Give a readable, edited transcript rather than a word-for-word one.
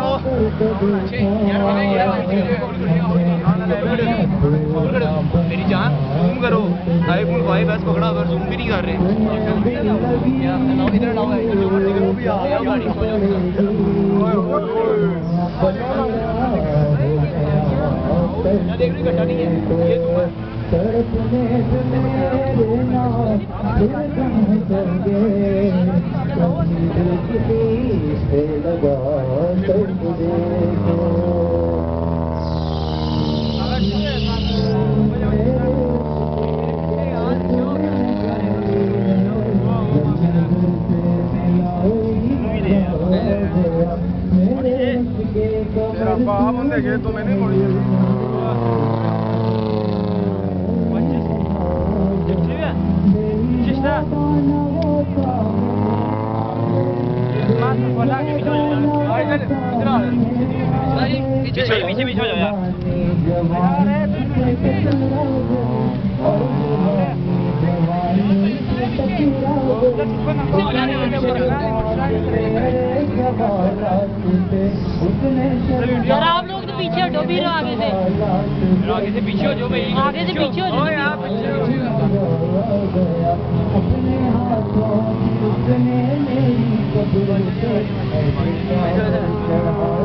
मेरी जान जूम करो, iPhone 5s पकड़ा अगर जूम भी नहीं कर रहे। देख रही घटा नहीं है ये जूम है। बंदे गए तो मैंने मोड़ी पीछे पीछे हो जाओ यार आप लोग तो पीछे हटो, भी आगे से पीछे हो जाओ भाई, आगे से पीछे हो जाओ यार, पीछे